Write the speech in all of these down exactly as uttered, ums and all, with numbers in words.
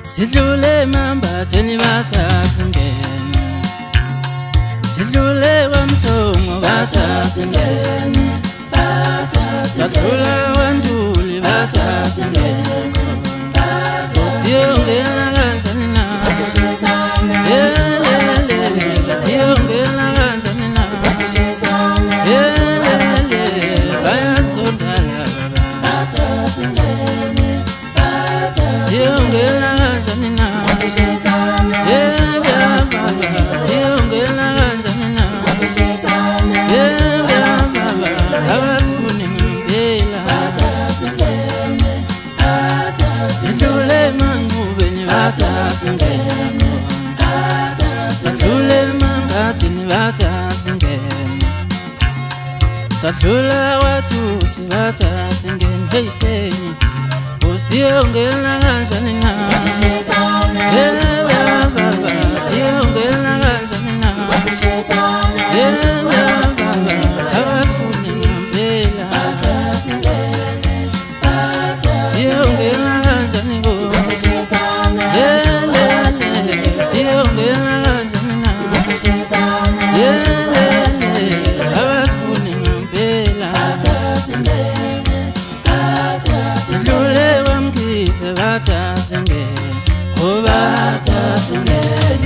Sidlule mamba theni bathasingene Sidlule kwamhlongo bathasingene Sadlula wanduli bathasingene Siyongena kanjani na Yelele Siyongena kanjani na Yelele Bayasondala bathasingene Siyongena kanjani na Yeah baba Siyongena kanjani na Yeah baba Abasifuni ngempela Sidlule mangubeni bathasingene Sadlule mangadini bathasingene Sadlula wathusi bathasingene Hey theni Siyongena kanjani na Yeah baba Siyongena kanjani na Yeah baba Abasifuni ngempela Siyongena kanjani bo Yeah Siyongena kanjani na Yeah Abasifuni ngempela Sidlule wamkise bathasingene Oh bathasingene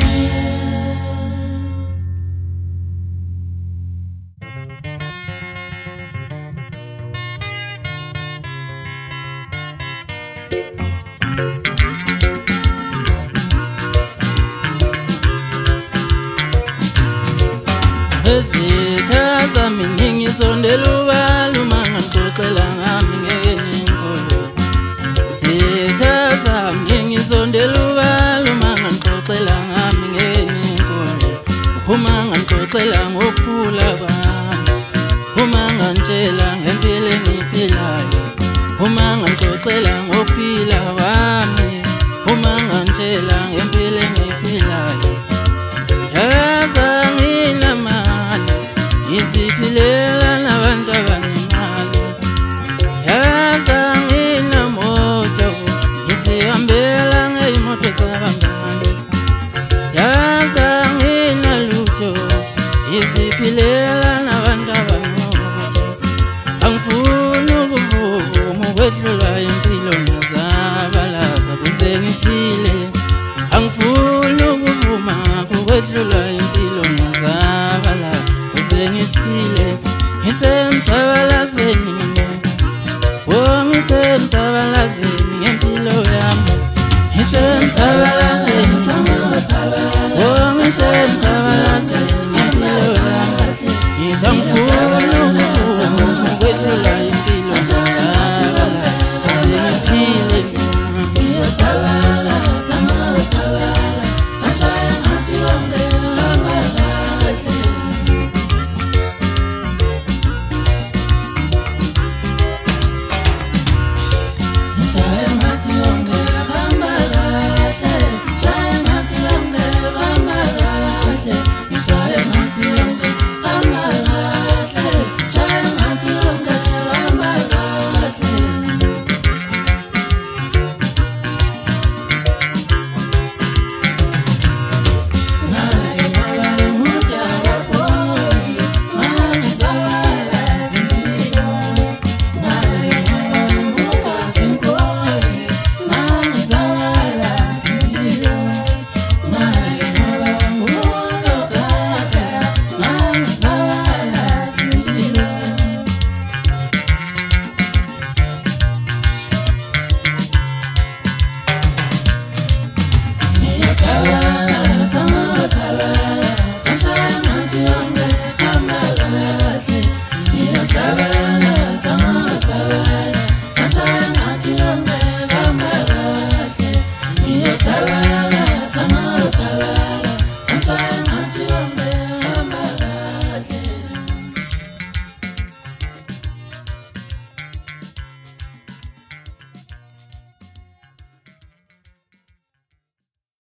Zithaza mina ngisondela ubala uma ngixoxela ngami ngeke ninkolo Zithaza mina ngisondela ubala uma ngixoxela ngami ngeke ninkolo Uma ngixoxela ngokukhula kwami Uma ngantshela ngempilo engiphilayo Uma ngixoxela ngokuphila kwami Uma ngantshela ngempilo engiphilayo Yaza ngina mali Ngiziphilela nabantu abanemali Yaza ngina moto Ngizihambela ngeyimoto zabangani Yaza ngina lutho Ngiziphilela nabantu abangomoto Angifuni ukuvuma ukwedlula impilo ngazabalaza kuze ngiphile Angifuni ukuvuma ukwedlula impilo ngazabalaza kuze ngiphile Ngisemsabalazweni Oh ngisemsabalazweni ngempilo yami Ngisemsabalazweni